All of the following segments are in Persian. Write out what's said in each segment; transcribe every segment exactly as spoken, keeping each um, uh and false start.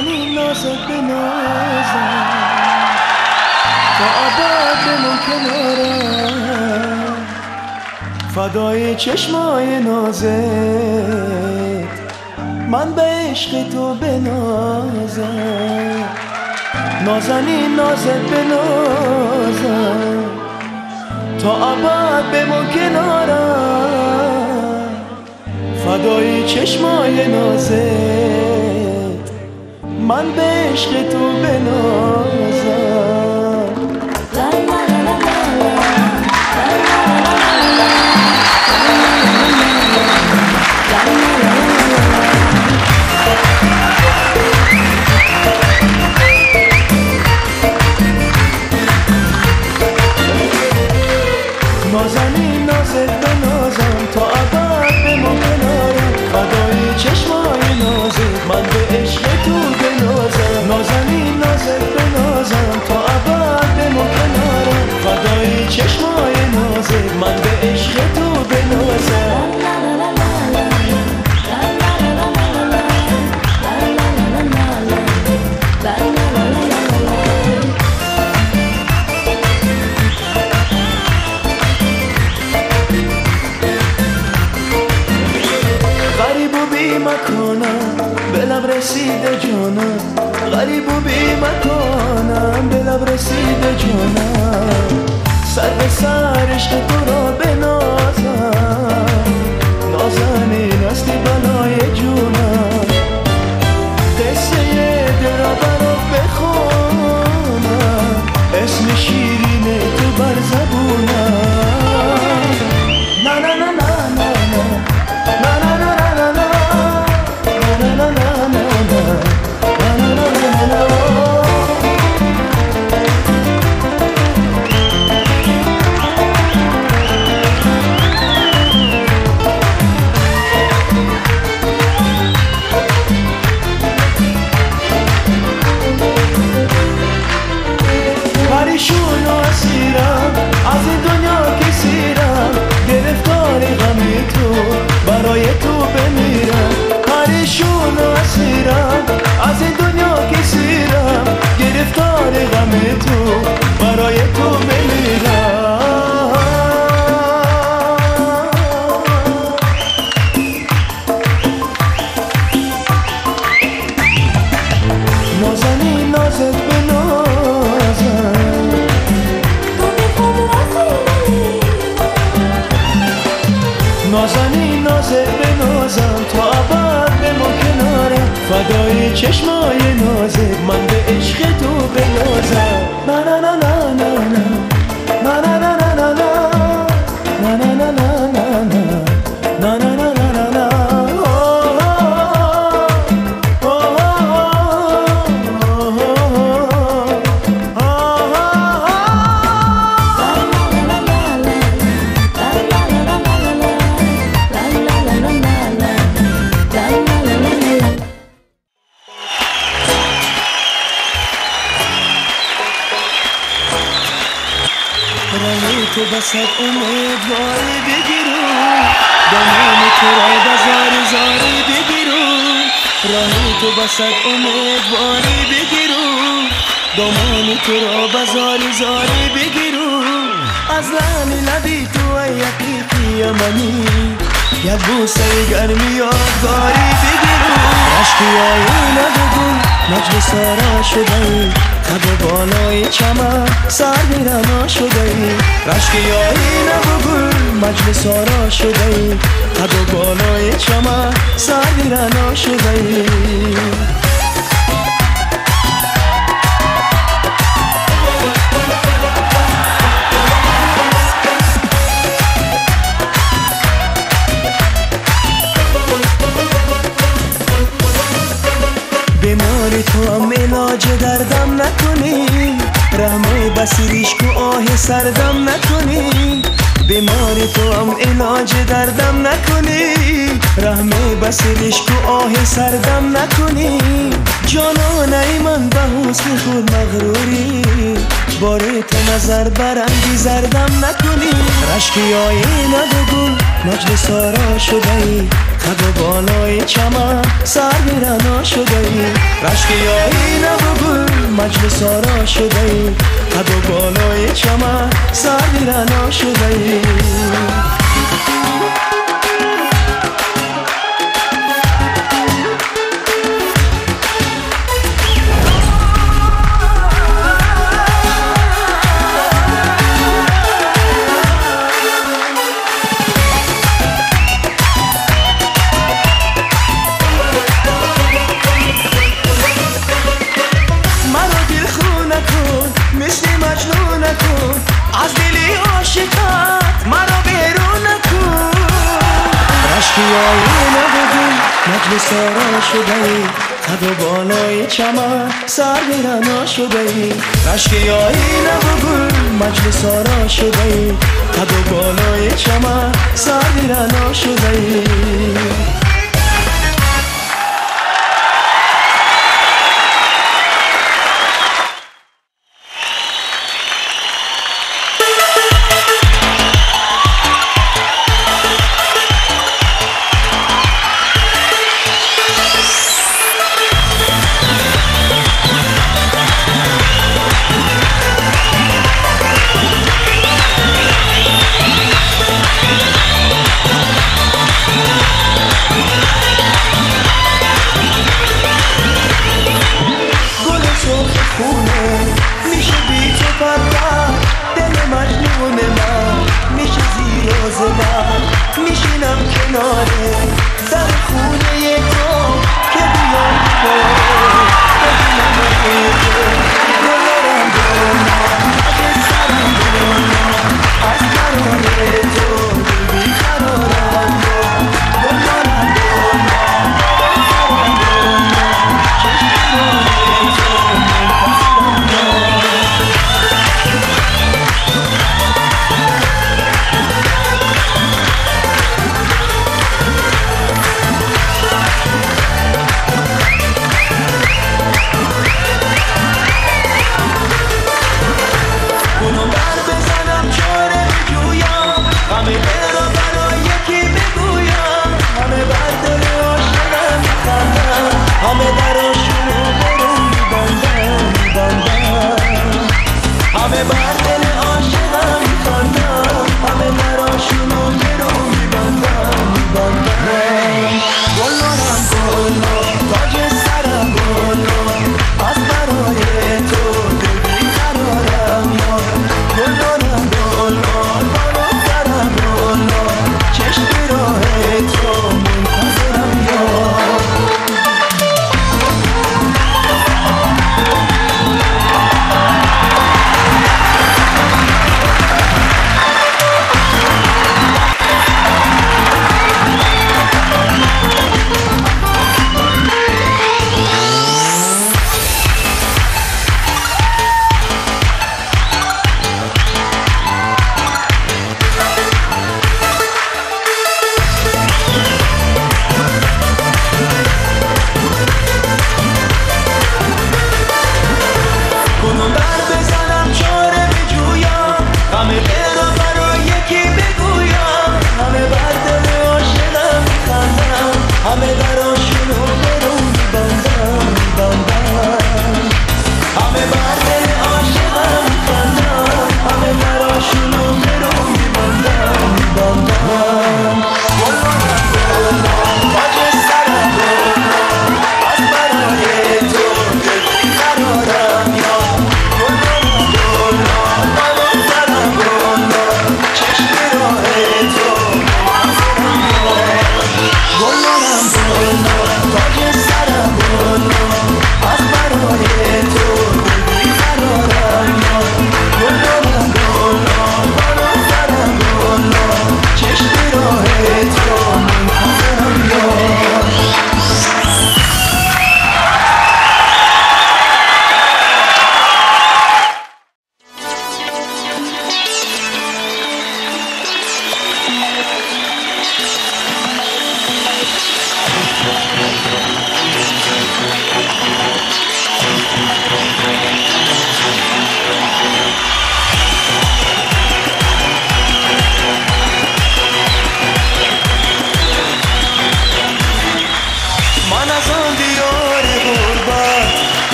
نازنین نازت به نازم تا ابد بمون کنارم، فدای چشمای نازت من به عشق تو بنازم. نازنین نازت به نازم تا ابد بمون کنارم، فدای چشمای نازت من به عشق تو بنازم. نازنین نازت به نازم تا ابد بمون کنارم، فدای چشمای نازت من به عشق تو بنازم. نازنین نازت به نازم تا ابد بمون کنارم، فدای چشمای نازت من به عشق تو بنازم. به لب رسیده جانم، غریب و بی مکانم، به لب رسیده جانم، سر به سر عشق تو را بنازم. نازنین هستی بلای جونم، قصه دل را برات بخونم، اسم شیرین تو بر زبونم. نه نه نه نه نه نه نه نه پریشون و اسیرم از این دنیا که سیرم، گرفتار غم تو برای تو بمیرم. پریشون و اسیرم از این دنیا که سیرم، گرفتار غم تو برای تو بمیرم. نازنین نازت به نازنین نازت به نازم تا ابد بمون کنارم، فدای چشمای نازت من به عشق تو بنازم. نه نه نه نه نه نه نه نه نه نه نه نه نه نه نه نه نه نه. رنگی تو بسد امیدواری بگیرون، دامن تو را بزاری زاری بگیرون. رنگی تو بسد امیدواری بگیرون، دامن تو را بزاری زاری بگیرون. از لحن لبی تو یقیقی منی، یک بوسه گرمی یادگاری بگیرون. رشکی آینه بگون مجلس سارا شده ای، قد بالای چمن سر بیرنا شده ای. رشکی آینه بگون مجلس سارا شده ای، قد بالای چمن سر بیرنا شده ای. بیماری تو هم علاج دردم نکنی، رحمه بسیریش کو آه سردم نکنی. بیماری تو هم علاج دردم نکنی، رحمه بسیریش کو آه سردم نکنی. جانانه من به حسن خود مغروری، باره تو نظر برنگی زردم نکنی. رشکی آینه بگون مجلس سارا شده ای، قد و بالای چمن سر میرنا شده ای رشک یایی نبگل مجلس آرا شده ای قد و بالای چمن سر میرنا شده ای از دلی عاشقت مرا بیرون نکن رشکیایی نبودی مجلس آرا شده ای قد و بالای چمن سر میرنا شده ای رشکیایی نبودی مجلس آرا شده ای قد و بالای چمن سر میرنا شده ای میشه بی تو پرد دل مجنون من میشه زیر و زبر میشینم کناره در خونه تو که بیام باره ببینم تو گلارم دارم اگه سرم دارم از قراره تو بی قرارم گلارم دارم سرم دارم چشم تو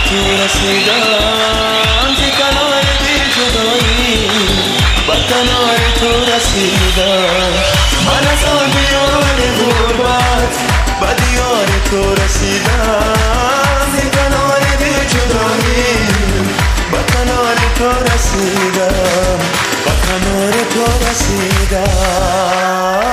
تو رسیدم زی کنار بی جدایی با کنار تو رسیدم من از آن دیار غربت با دیار تو رسیدم زی کنار بی جدایی با کنار تو رسیدم با کنار تو رسیدم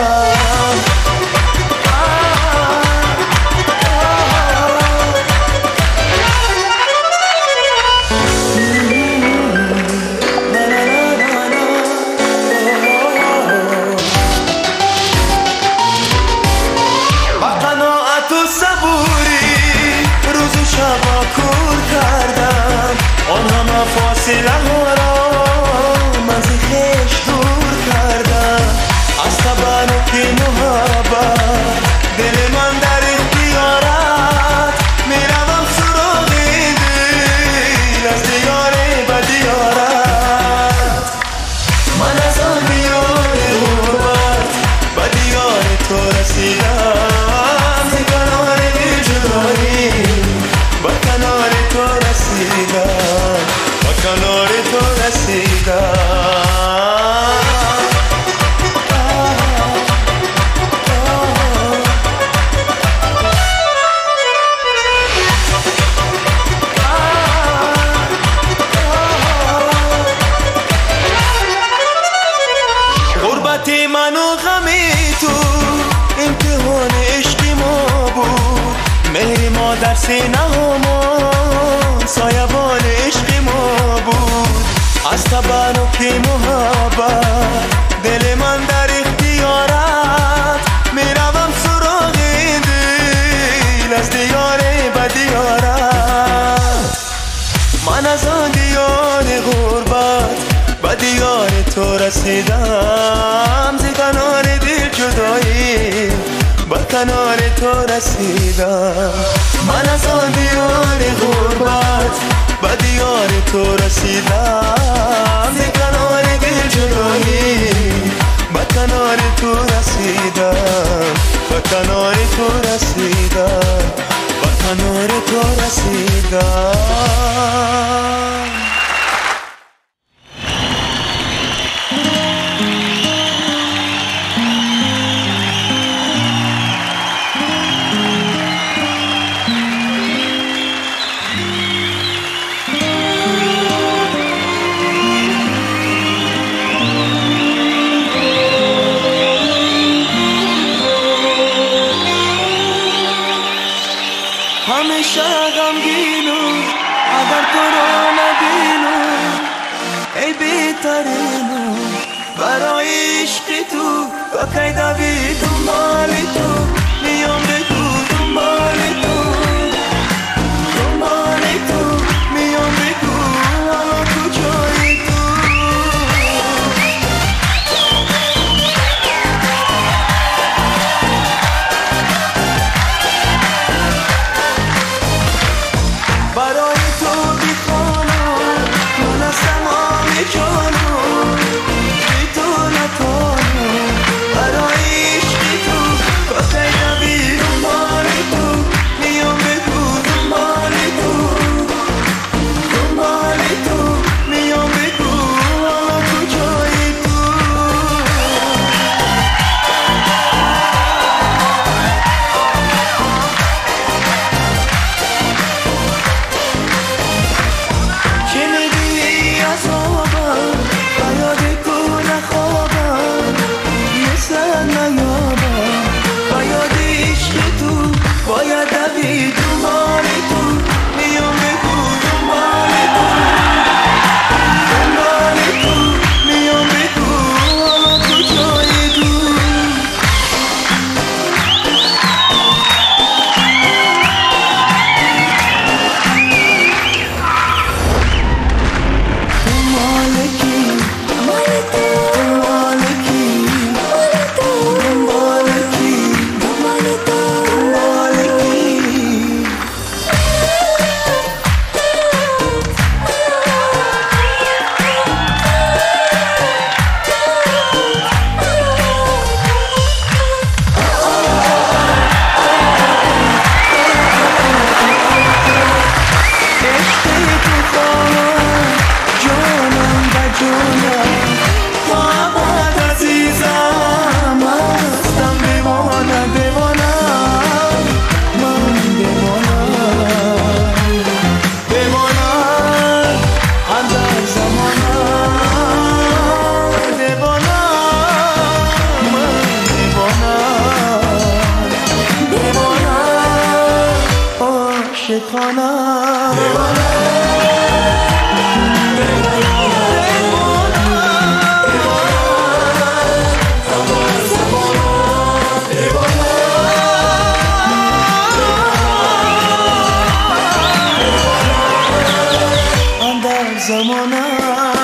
شبا کور کردم آن همه فاصله ها را من ز خویش دور کردم از تبرک محبت دل من در اختیارت میروم سراغ دل از دیار به دیارت من از آن دیار غربت به دیار تو رسیدم ز کنار بی جدایی با کنار تو رسیدم با کنار تو رسیدم غربت من و غم تو امتحان عشق ما بود مهر ما در سینه همان سایبان عشق ما بود از تبرک محبت دل من در اختیارت میروم سراغ دل از دیار به دیارت من از آن دیار غربت به دیار تو رسیدم زی کنار دل جدایی با کنار تو رسیدم من از آن دیار غربت با دیار تو رسیدم زی کنار دل جدایی با کنار تو رسیدم با کنار تو رسیدم با کنار تو رسیدم همیشه غمگینم اگر تو رو نبینم ای بهترینم برای عشق تو با کی دوید دنبال تو میام بگو دنبال تو دنبال تو میام بگو حالا کجایی تو برای تو بیخوانم من از تمام جانم بی تو نتانم برای عشق تو با زمانم